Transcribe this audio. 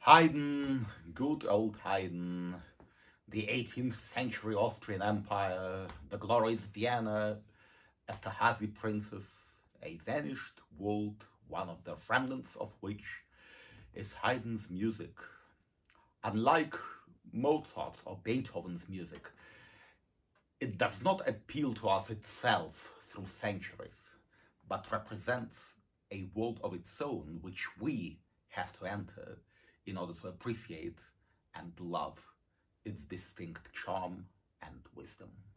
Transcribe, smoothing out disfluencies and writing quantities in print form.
Haydn, good old Haydn, the 18th century Austrian Empire, the glorious Vienna, Esterhazy Princess, a vanished world, one of the remnants of which is Haydn's music. Unlike Mozart's or Beethoven's music, it does not appeal to us itself through centuries, but represents a world of its own which we have to enter in order to appreciate and love its distinct charm and wisdom.